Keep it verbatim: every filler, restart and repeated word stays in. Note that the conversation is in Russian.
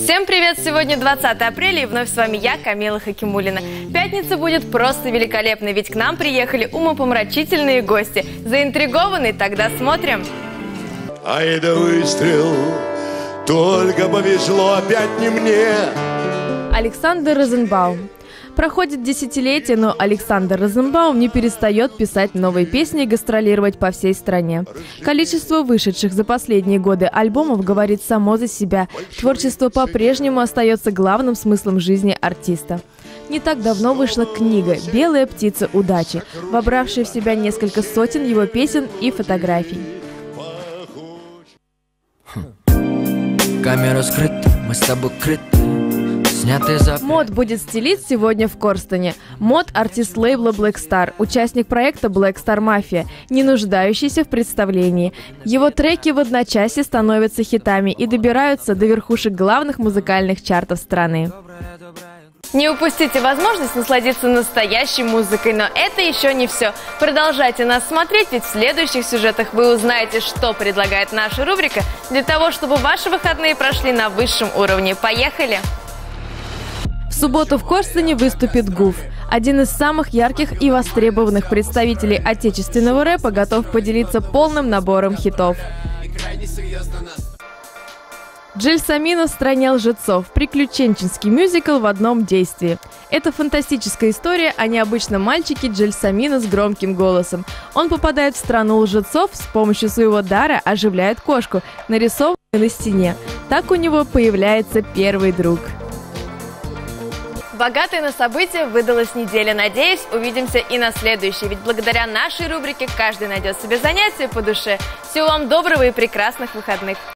Всем привет! Сегодня двадцатое апреля, и вновь с вами я, Камила Хакимуллина. Пятница будет просто великолепной, ведь к нам приехали умопомрачительные гости. Заинтригованы? Тогда смотрим! Ай да выстрел, только повезло опять не мне. Александр Розенбаум. Проходит десятилетие, но Александр Розенбаум не перестает писать новые песни и гастролировать по всей стране. Количество вышедших за последние годы альбомов говорит само за себя. Творчество по-прежнему остается главным смыслом жизни артиста. Не так давно вышла книга «Белая птица удачи», вобравшая в себя несколько сотен его песен и фотографий. Камера скрыта, мы с тобой крыты. Мод будет стилист сегодня в Корстоне. Мод – артист лейбла Black Star, участник проекта Black Star Mafia, не нуждающийся в представлении. Его треки в одночасье становятся хитами и добираются до верхушек главных музыкальных чартов страны. Не упустите возможность насладиться настоящей музыкой, но это еще не все. Продолжайте нас смотреть, ведь в следующих сюжетах вы узнаете, что предлагает наша рубрика для того, чтобы ваши выходные прошли на высшем уровне. Поехали! В субботу в Корстоне выступит Гуф. Один из самых ярких и востребованных представителей отечественного рэпа готов поделиться полным набором хитов. Джельсомино в стране лжецов. Приключенческий мюзикл в одном действии. Это фантастическая история о необычном мальчике Джельсомино с громким голосом. Он попадает в страну лжецов, с помощью своего дара оживляет кошку, нарисованную на стене. Так у него появляется первый друг. Богатой на события выдалась неделя. Надеюсь, увидимся и на следующей. Ведь благодаря нашей рубрике каждый найдет себе занятие по душе. Всего вам доброго и прекрасных выходных.